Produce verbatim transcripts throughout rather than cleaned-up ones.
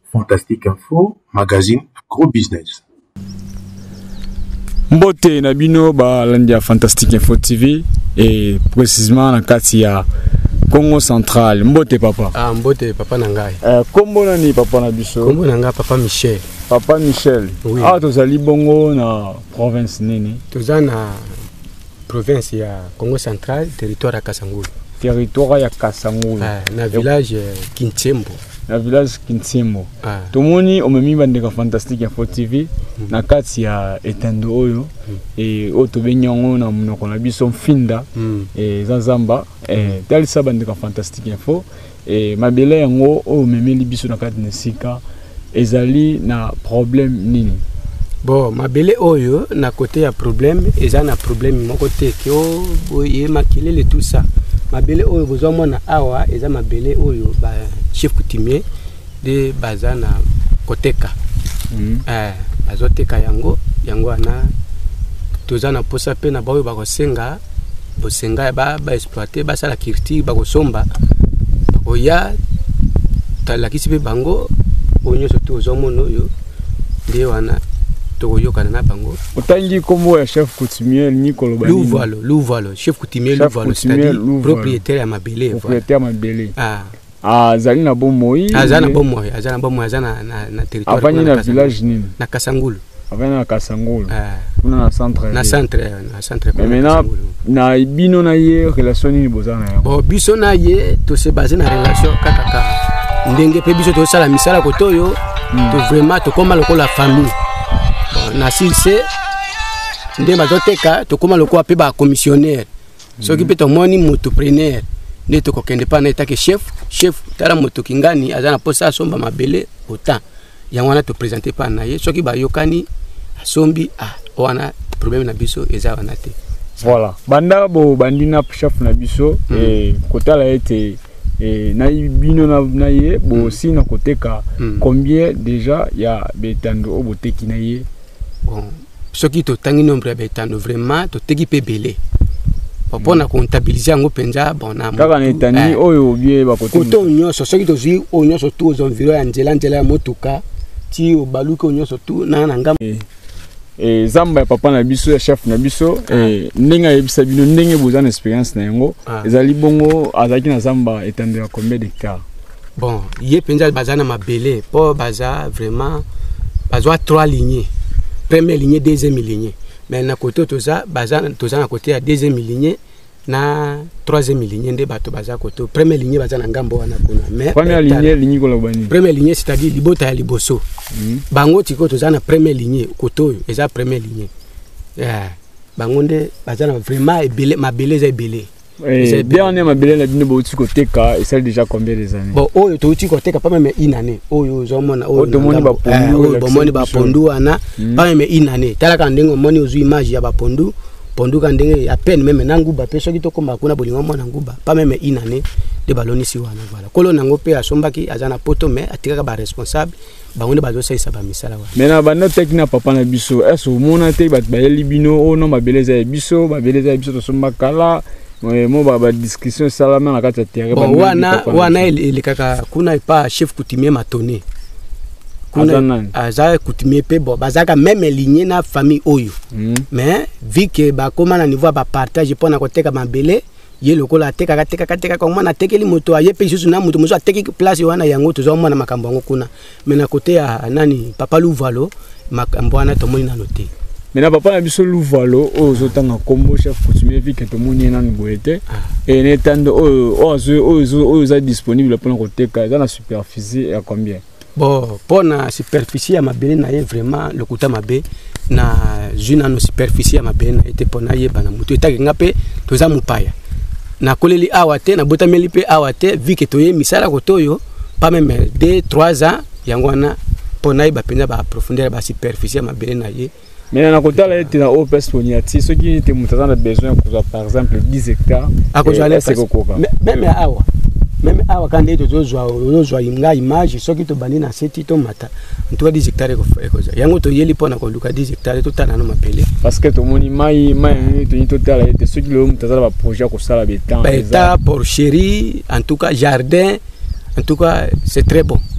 Fantastique Info, magazine Gros Business. Mbote na bino ba landia Fantastique Info T V et précisément na kati ya Congo Central. Mbote papa. Ah mbote papa nangai. Euh kombo nani papa na biso? Kombo nanga papa Michel. Papa Michel. Oui. Ah tozali bongo na province nini? Tozana province ya Congo Central, territoire ya Kasangulu. Territoire ya Kasangulu. Ah na village Kintsembo. Na village Kintsembo. Ah. Tomoni omemi bandeka Fantastique Info T V mm. na kati ya etando oyo mm. et otobenyango na munoko na biso finda mm. et zanzamba et talisa bandeka Fantastique Info et mabele yango o memeli biso na kati na sika ezali na problème nini? Bon, mabele oyo na côté ya problème eza na problème moko te ke o boye makilele tout ça. Mabele oyo bozwa mona awa eza mabele oyo ba chef coutumier de bazana koteka. Mm. Eh azoteka yango yango ana tozana posa pe na bayo bakosenga bosenga ba ba exploiter ba sala kirti ba kosomba oya talakisi pe bango onyo soto ozomono yo de wana toyoka na bango otangi kombo ya chef coutumier ni kolobani Louvalo Louvalo chef coutumier Louvalo c'est-à-dire propriétaire ya mabele propriétaire mabele ah ah zali na bomoi azana bomoi azana bomoi azana na na territoire avani na village nini na Kasangulu avani na Kasangulu ah kuna na centre na centre na centre mais maintenant na bino na ye relation ni bozana ya bon biso na ye to se baser na relation kaka ka ndenge pe biso to sala misala kotoyo to vraiment to koma lokola famille na silse ndé bazoteka to koma lokola pe ba commissionnaire soki pe to moni motopreneur ne to kokende pa na etake chef chef tala moto kingani azana posa somba mabele autant yangwana to présenter pa na ye soki ba yokani asombi ah wana problème na biso eza wana te. Voilà banda bo bandina chef na biso mm. et kotala ete et na bino na na ye bo mm. si na koteka mm. combien déjà ya betando o boteki na ye. Bon soki to tangi nombre ya betando vraiment to teki pe belé pour na comptabiliser ngo penza bon na kaka na etani oyo bie ba kote koto nyonso soki to zi o nyonso tu aux environs ya nzela nzela ya motuka ti o baluki o nyonso tu na na ngam et zamba papa na biso ya chef na biso et ndenge yebisa bino ndenge bozana expérience na yango ezali bongo azaki na zamba etando ya combien d'hectares? Bon ye penza bazana mabele po baza vraiment bazwa trois lignées, première lignée deuxième lignée. Mais na côté toza bazana toza na côté ya deuxième lignée na troisième lignée nde bato baza côté première lignée bazana ngambo wana kuna mais première lignée lignée ko lobani première lignée c'est-à-dire libota ya liboso mm. bango tiko toza na première lignée côté eza première lignée yeah. Bango nde bazana vraiment ebele mabele za ebele et dernier mabele la bino bouti côté ka et celle déjà combien des années? Bon oyo to uti côté ka pas même une année oyo zo mona oyo to moni ba pondu ba moni ba pondu ana pas même une année tala ka ndengo moni ozu image ya ba pondu pondu ka ndenge à peine même na nguba pe soki to komba kuna bolingo mona nguba pas même une année de baloni si wana voilà kolo nango pe asombaki azana poto mais atikaka ba responsable bangonde bazo saisa ba misala wa mais na bano tekna papa na biso est-ce mona te ba bayeli bino o no mabeleza ya biso mabeleza ya biso to somba kala moi mo ba discussion salama na kati ya terrain bon wana wana ile kaka kuna pas chef coutumier matone kuna aza coutumier pe bon bazaka même lignée na famille oyo mm. mais vu que ba koma na niveau ba partage pona koteka mabele ye lokola teka ka teka ka teka ko mona tekeli moto aye pe susu na moto mozo ateki place wana yango tozo mona makambo yango kuna mais na côté ya nani papa Louvalo makambo wana to moni na noté. Mais na papa na biso Louvalo ozo tanga kombo chef coutumier vi que to moni na ngoete et netando ozo ozo ozo disponible pour koteka dans la superficie à combien? Bon pour na superficie ya mabele na ye vraiment le kuta mabe na juna no superficie ya mabele na était pona ye bana mutu etaki ngape toza mupaya na koleli awate na botameli pe awate vu que toye misala kotoyo pas même deux trois ans yangwana pona ye ba penza ba profondeur ba superficie ya mabele na ye. Mais na kotala ete na opes poniati ce qui était mutazana besoin pour par exemple dix hectares à cause aller c'est kokoka même awa même awa quand eto tozwa tozwa inga image soki to bandi na seti to mata en tout cas dix hectares ko ekoza yango to yeli pona ko luka dix hectares to tana na mapele parce que to moni mai mai to ni total ete soki le mutazana ba projet ko sala betan beta porcherie en tout cas jardin en tout cas c'est très bon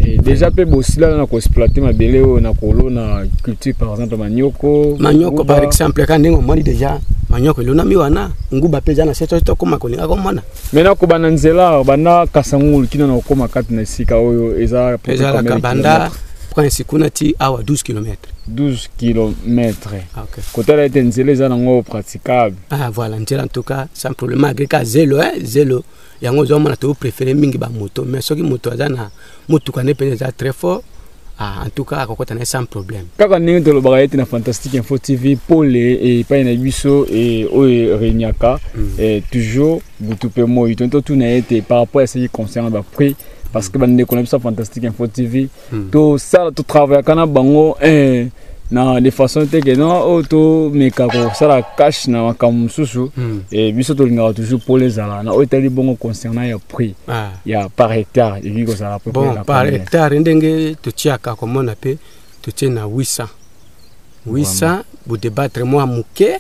Et déjà pe bosila na ko exploiter mabele o na kolo na culture par exemple manioko. Manioko par exemple quand ndenge moni déjà manioko lona miwana nguba pe jana seto to koma kolinga komona. Mena ko bananzela bana kasangulu kina na koma kati na sika oyo eza eza la kabanda prince kuna ti awa douze kilomètres. douze kilomètres. OK. Côté la nzela eza nango praticable. Ah voilà, nzela en tout cas sans problème malgré ka zéro hein, zéro. Yango zo mona to préférer mingi ba moto mais soki moto azana moto kana pe eza très fort. Ah, en tout cas akokota na sans problème. Kaka ningi to lo bagayeti na Fantastique Info T V Paul et pa na biso et oyo Renyaka et toujours butupe moyo tonto tout na été par rapport à ce qui concerne ba prix parce que bande connaît ça Fantastique Info T V to ça to travail kana bango eh na de façon te que non auto meka ko sala cash na makamususu et biso to linga toujours pour les ala na otali bongo concernant ya prix ya par hectare et biko ça la bon par hectare ndenge to tiaka komona pe to tiena huit cents huit cents bu débattre moi muke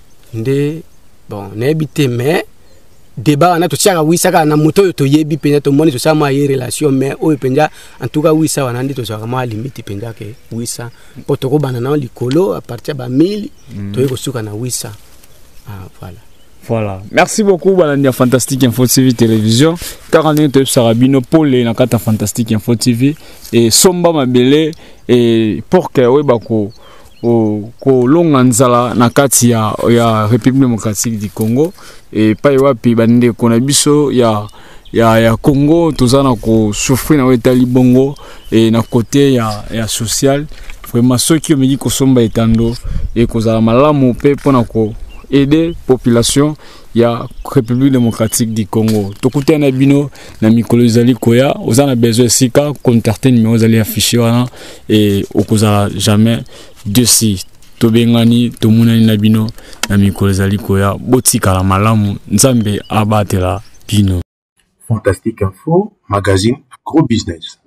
nde bon na habité mais débat na to tiaka huit cents na moto to yebi penya to moni to sa ma relation mais o penja en tout cas huit cents wana ndi to sa ma limite penja ke huit cents poto ko banana likolo à partir ba mille to yeko suka na huit cents. Ah voilà. Voilà. Merci beaucoup Balania Fantastique Info T V télévision. quarante to Sarabino Paul na kata Fantastique Info T V et somba mabele et pour que we bako o ko longa nzala na kati ya ya République démocratique du Congo et pa wapi bande kona biso ya ya ya Congo tozana ko souffrir na wetali bongo et na côté ya ya social vraiment ceux qui me dit ko somba etando et ko za malamu pe pona ko aider population ya République démocratique du Congo. Tokuta na bino na mikolo ezali koya, ozana besoin sika contacter numéro ezali affiché wana et okozala jamais dessus. Tobengani tomunani na bino na mikolo ezali koya, botika la malamu nzambe abatela bino. Fantastique Info, magazine, gros business.